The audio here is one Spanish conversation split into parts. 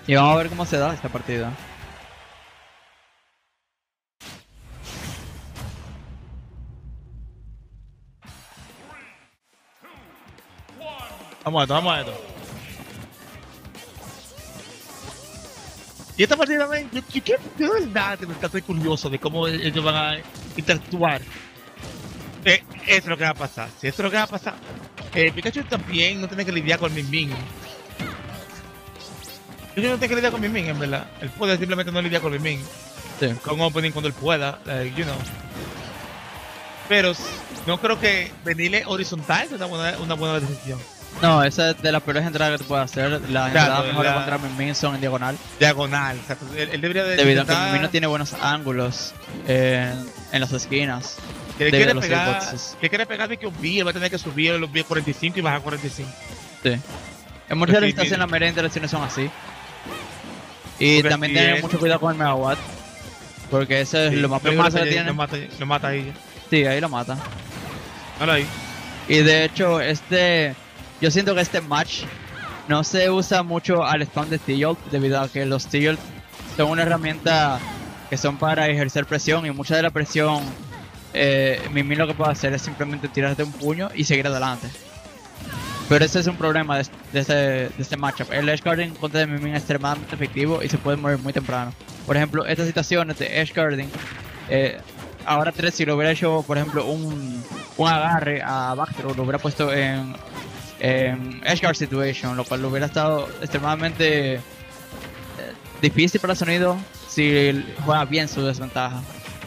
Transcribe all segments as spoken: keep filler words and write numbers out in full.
Y vamos a ver cómo se da esta partida. Vamos a esto, vamos a esto. Y esta partida también, yo, yo, yo, yo de verdad estoy curioso de cómo ellos van a interactuar. Eh, eso es lo que va a pasar. Si eso es lo que va a pasar, eh, Pikachu también no tiene que lidiar con Min Min. Pikachu no tiene que lidiar con Min Min, en verdad. Él puede simplemente no lidiar con Min Min. Sí. Con opening cuando él pueda, like, you know. Pero no creo que venirle horizontal sea una buena, una buena decisión. No, esa es de las peores entradas que tú puedes hacer. Las Claro, entradas mejores la- contra Min Min son en diagonal. Diagonal, o sea, él, él debería de Debido a que intentar- Min Min no tiene buenos ángulos en, en las esquinas. que le debido a quiere los pegar, hitboxes. que quiere pegar de que un B, él va a tener que subir los B cuarenta y cinco y bajar cuarenta y cinco. Sí. En muchas Pues sí, estaciones mira. las medias interacciones son así. Y Porque también si tener es- mucho cuidado con el Megawatt. Porque ese es Sí, lo más lo peligroso mata, que ya- tiene. lo mata, lo mata ahí. Sí, ahí lo mata. Ahora ahí. Y de hecho, este. Yo siento que este match no se usa mucho al spam de T-Jolt, debido a que los T-Jolt son una herramienta que son para ejercer presión, y mucha de la presión, eh, Min Min lo que puede hacer es simplemente tirarte un puño y seguir adelante. Pero ese es un problema de, de este, de este matchup. El edge guarding contra de Min Min es extremadamente efectivo y se puede mover muy temprano. Por ejemplo, estas situaciones de edge guarding, eh, ahora tres, si lo hubiera hecho, por ejemplo, un, un agarre a Baxter, lo hubiera puesto en, en edge guard situation, lo cual lo hubiera estado extremadamente eh, difícil para el sonido si juega bien su desventaja.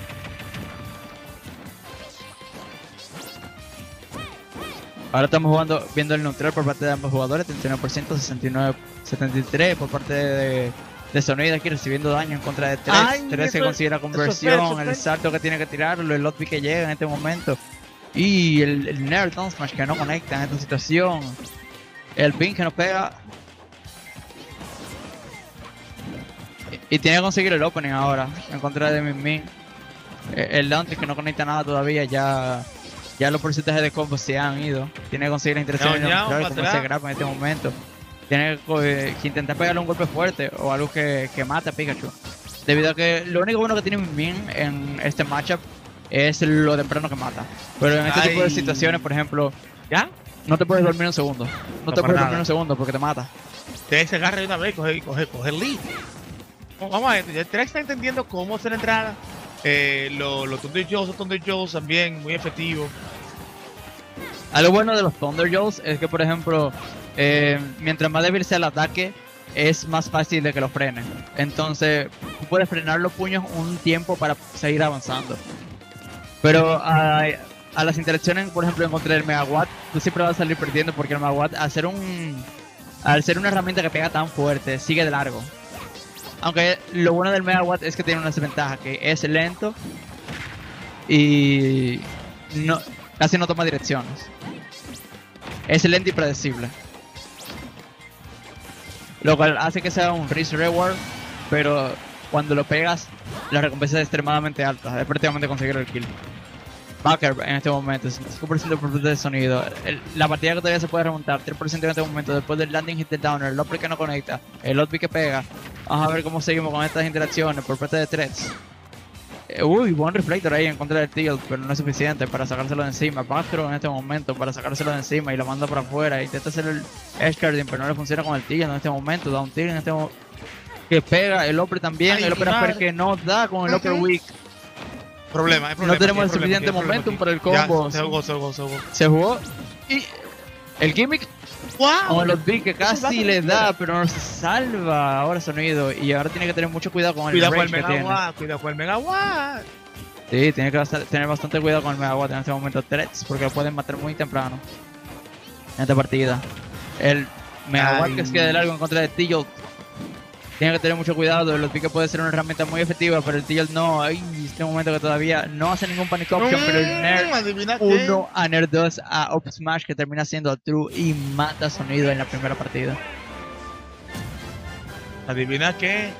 Ahora estamos jugando, viendo el neutral por parte de ambos jugadores, treinta y nueve por ciento, sesenta y nueve, setenta y tres por parte de, de Sonido aquí recibiendo daño en contra de tres. Ay, tres que eso- considera eso conversión, fue- eso fue- el salto que tiene que tirarlo, el Lotby que llega en este momento. Y el, el Nerd Down Smash que no conecta en esta situación. El ping que no pega. Y, y tiene que conseguir el opening ahora en contra de Min Min. Eh, El down tilt que no conecta nada todavía, ya ya los porcentajes de combo se han ido. Tiene que conseguir la interacción Ñao, ñao, neutral, para como atrás. ese grab en este momento. Tiene que, co- eh, que intentar pegarle un golpe fuerte o algo que, que mate a Pikachu. Debido a que lo único bueno que tiene Min Min en este matchup es lo temprano que mata. Pero en este tipo de Ay. situaciones, por ejemplo, ¿Ya? no te puedes dormir un segundo. No, No, te para puedes nada. dormir un segundo porque te mata. Te se agarra de una vez y coge, coge, coge el lead. Vamos a ver, ya Trex está entendiendo cómo hacer la entrada. Eh, los lo Thunder Joes, los Thunder Joes también, muy efectivos. Algo bueno de los Thunder Joes es que, por ejemplo, eh, mientras más débil sea el ataque, es más fácil de que lo frenen. Entonces, tú puedes frenar los puños un tiempo para seguir avanzando. Pero a, a las interacciones, por ejemplo, en contra del Megawatt, tú siempre vas a salir perdiendo porque el Megawatt, al ser, un, al ser una herramienta que pega tan fuerte, sigue de largo. Aunque lo bueno del Megawatt es que tiene una desventaja, que es lento y no, casi no toma direcciones. Es lento y predecible. Lo cual hace que sea un risk reward, pero cuando lo pegas, la recompensa es extremadamente alta. Es prácticamente conseguir el kill. Backer en este momento, sesenta y cinco por ciento por ciento de sonido. El- la partida que todavía se puede remontar, tres por ciento en este momento, después del landing hit del downer, el Lopper que no conecta, el Lotby que pega. Vamos a ver cómo seguimos con estas interacciones por parte de Threads. Eh, uy, buen reflector ahí en contra del Tilt, pero no es suficiente para sacárselo de encima. Backthrow en este momento para sacárselo de encima y lo manda para afuera. Intenta hacer el edge guarding, pero no le funciona con el Tilt en este momento. Down Tilt en este momento. Que pega, el Upper también, Ay, el Upper madre. Upper que no da con el Upper Ujú. Weak. Problema, hay problema. No tenemos hay el problema, suficiente hay problema momentum aquí. para el Ya, combo. se jugó, se jugó, se jugó. Se jugó y el gimmick ¡Wow! con los Big que casi Eso le es da, pero no se salva ahora Sonido. Y ahora tiene que tener mucho cuidado con el Cuidado con el range que tiene. Megawatt, cuidado con el Megawatt. Sí, tiene que basta- tener bastante cuidado con el Megawatt en este momento Threads, porque lo pueden matar muy temprano en esta partida. El Megawatt Ay. que se queda de largo en contra de T-Jolt tiene que tener mucho cuidado. El pique puede ser una herramienta muy efectiva, pero el T-Jolt no. Ay, este momento que todavía no hace ningún panic option, pero el Nerd Mm, adivina qué. uno a Nerd dos a Up Smash que termina siendo True y mata Sonido en la primera partida. Adivina qué.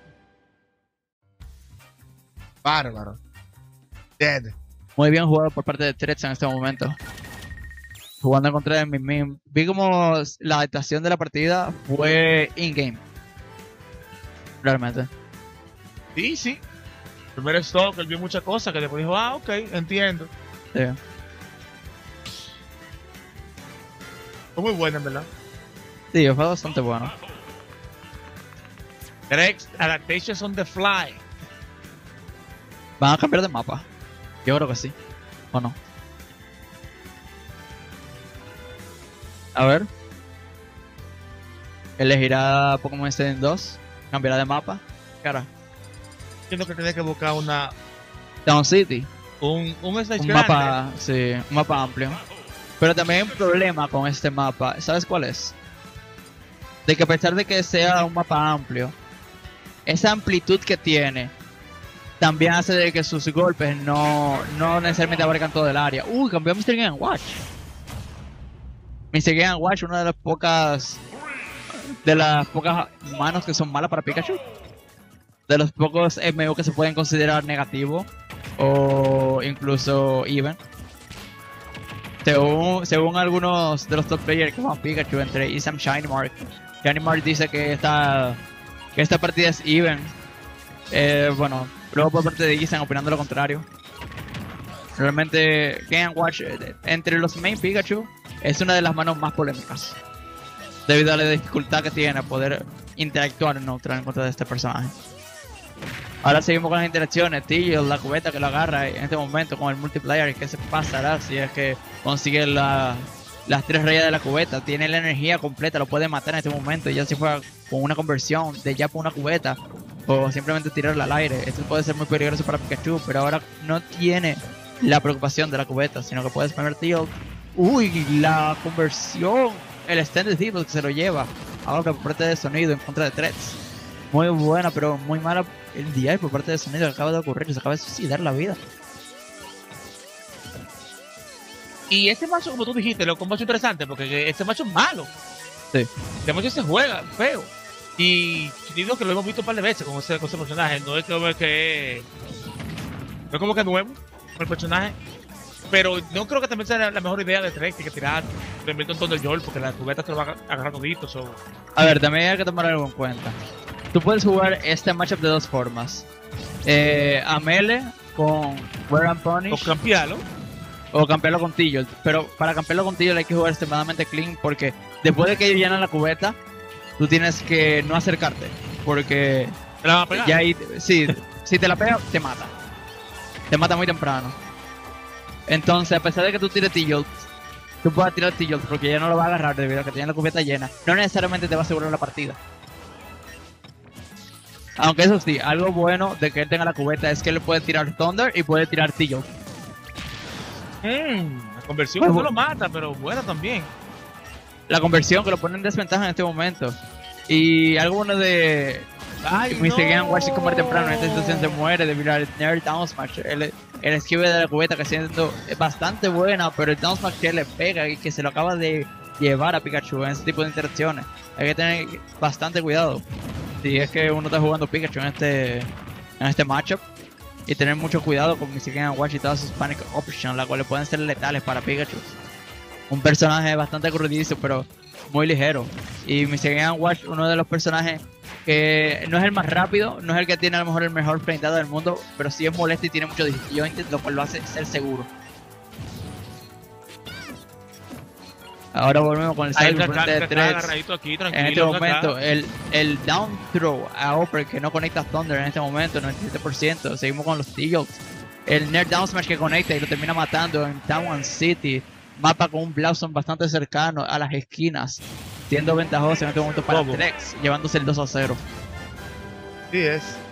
Bárbaro. Dead. Muy bien jugado por parte de Threads en este momento. Jugando en contra de Min Min. Vi como la adaptación de la partida fue in-game. realmente. Sí, sí. Primero stock, él vio muchas cosas que después dijo, ah, ok, entiendo. Sí. Fue muy bueno, en verdad. Sí, fue bastante bueno. Next, Adaptations on the Fly. ¿Van a cambiar de mapa? Yo creo que sí. ¿O no? A ver. Elegirá Pokémon Stadium dos. Cambiará de mapa. Cara. Siento que tenía que buscar una, Town City. un, un stage Un grande. mapa, sí, un mapa amplio. Pero también hay un problema con este mapa. ¿Sabes cuál es? De que a pesar de que sea un mapa amplio, esa amplitud que tiene también hace de que sus golpes no, no necesariamente abarcan todo el área. Uy, cambió a mister Game Watch. mister Game Watch, una de las pocas de las pocas manos que son malas para Pikachu. De los pocos M U que se pueden considerar negativo o incluso even. Según, según algunos de los top players que juegan Pikachu, entre Isam Shiny Mark, Shiny Mark dice que esta, que esta partida es even. Eh, bueno, luego por parte de Isam opinando lo contrario. Realmente Game Watch eh, entre los main Pikachu es una de las manos más polémicas, debido a la dificultad que tiene poder interactuar en neutral en contra de este personaje. Ahora seguimos con las interacciones. Tillo, la cubeta que lo agarra en este momento con el multiplayer. ¿Qué se pasará si es que consigue la, las tres rayas de la cubeta? Tiene la energía completa, lo puede matar en este momento. Ya si fuera con una conversión de ya por una cubeta o simplemente tirarla al aire, esto puede ser muy peligroso para Pikachu. Pero ahora no tiene la preocupación de la cubeta, sino que puedes poner Tillo. Uy, la conversión, el Extended Hit que se lo lleva. Ahora por parte de sonido en contra de Threads. Muy buena, pero muy mala el D I por parte de sonido que acaba de ocurrir. Se acaba de suicidar la vida. Y este macho, como tú dijiste, lo un macho interesante, porque este macho es malo. Sí. Este macho se juega feo. Y digo que lo hemos visto un par de veces con ese, con ese personaje. No es como que no es como que nuevo con el personaje. Pero no creo que también sea la mejor idea de Trek que tirar le meto un ton de Yol, porque la cubeta te lo va a agarrar todito. So. A ver, también hay que tomar algo en cuenta. Tú puedes jugar este matchup de dos formas. Eh, a melee con Wear and Punish. O campearlo. O campearlo con Tillo. Pero para campearlo con Tillo hay que jugar extremadamente clean, porque después de que ellos llenan la cubeta, tú tienes que no acercarte. Porque ¿Te la va a pegar? ya ahí, sí, si te la pega, te mata. Te mata muy temprano. Entonces, a pesar de que tú tires Tillo, tú puedas tirar Tillo porque ya no lo va a agarrar debido a que tiene la cubeta llena. No necesariamente te va a asegurar la partida. Aunque eso sí, algo bueno de que él tenga la cubeta es que él puede tirar Thunder y puede tirar Tillo. Mm, la conversión Pues, no lo mata, pero buena también. La conversión que lo pone en desventaja en este momento. Y algo bueno de Ay, mister no. Game Watch como temprano en esta situación se muere debido al Nerd Down Smash. El, el esquive de la cubeta que siendo bastante buena, pero el Down Smash que le pega y que se lo acaba de llevar a Pikachu en ese tipo de interacciones. Hay que tener bastante cuidado si es que uno está jugando Pikachu en este en este matchup, y tener mucho cuidado con mister Game Watch y todas sus Panic Options, las cuales pueden ser letales para Pikachu. Un personaje bastante crudizo, pero muy ligero. Y mister Game Watch, uno de los personajes que no es el más rápido, no es el que tiene a lo mejor el mejor frentado del mundo, pero sí es molesto y tiene mucho disjointed, lo cual lo hace ser seguro. Ahora volvemos con el Ahí side está, frente de está Threads. agarradito aquí, tranquilo. En este acá. momento, el, el down throw a Upper que no conecta a Thunder en este momento, noventa y siete por ciento. Seguimos con los Teagles. El Nerd Down Smash que conecta y lo termina matando en Town City. Mapa con un Blossom bastante cercano a las esquinas, siendo ventajoso en este momento para Bobo. Trex, llevándose el dos a cero. Sí es.